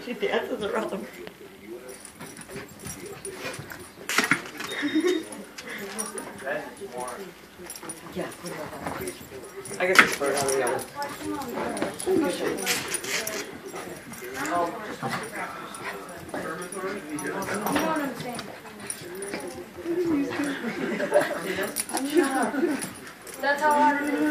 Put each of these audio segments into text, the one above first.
She dances around them. Yeah, put it on. I guess it's put it on the other. That's how hard it is.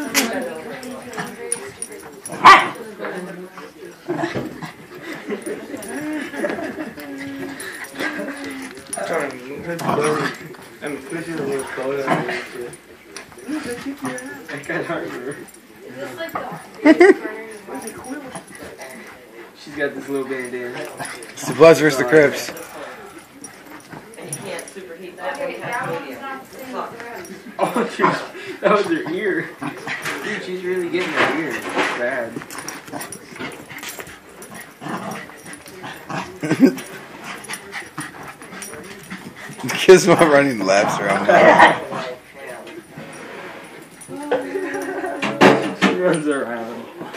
I'm pushing a little photo. I can't harbor. Is this like the She's got this little bandana. It's the Bloods versus the Crips. And you can't superheat that. Okay, that one's not the same as the rest. Oh, she's, that was her ear. Dude, she's really getting her ear. It's bad. Kids while running laps around me. She runs around.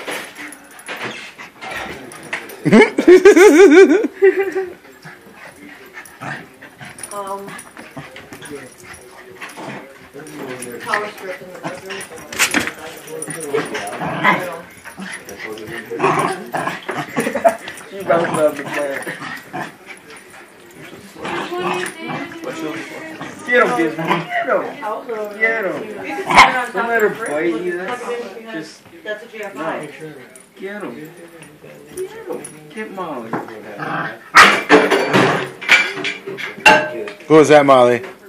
Power strip in the bedroom. She bounced out the plant. Get him, Gizmo. Get him. Don't let her bite you. Just, That's what you have to no. Get him. Get Molly. Who was that, Molly?